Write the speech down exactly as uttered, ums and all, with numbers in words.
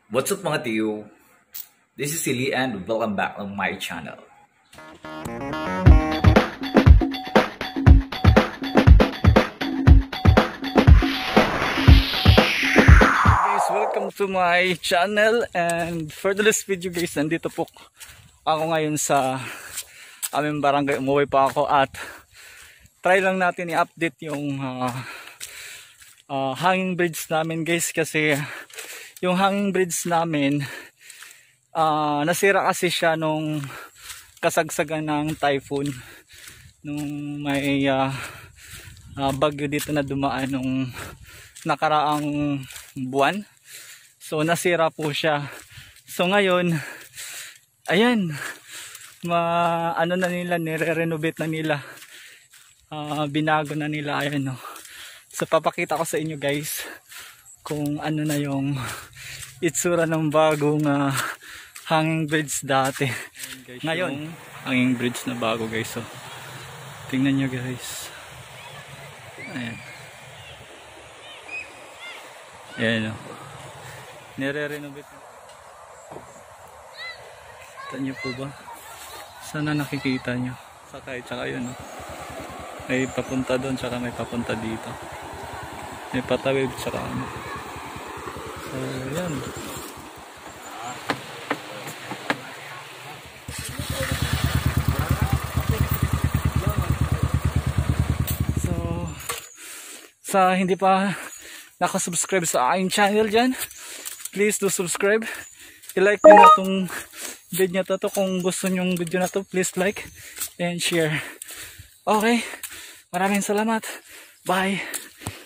What's up mga tiyo? This is Silly and welcome back on my channel. Guys, welcome to my channel, and for today's video guys, nandito po ako ngayon sa aming barangay. Umuwi pa ako at try lang natin i-update yung uh, uh, hanging bridge namin guys, kasi yung hanging bridge namin uh, nasira kasi siya nung kasagsagan ng typhoon, nung may uh, uh, bagyo dito na dumaan nung nakaraang buwan. So nasira po siya. So ngayon ayan, ma ano na nila, nire-renovate na nila, uh, binago na nila. Ayan, no. So papakita ko sa inyo guys kung ano na yung itsura ng bagong uh, hanging bridge dati. Guys, ngayon hanging bridge na bago guys. So tingnan nyo guys, ayan, ayan, no. Nire-renovate. Kita nyo po ba? Sana nakikita nyo. Saka tsaka yun, no? May papunta doon, tsaka may papunta dito. May patawid tsaka ano. So yan. So sa hindi pa nakasubscribe sa aking channel dyan, please do subscribe. I-like nyo na itong video na to. Kung gusto nyong video na to, please like and share. Okay, maraming salamat. Bye.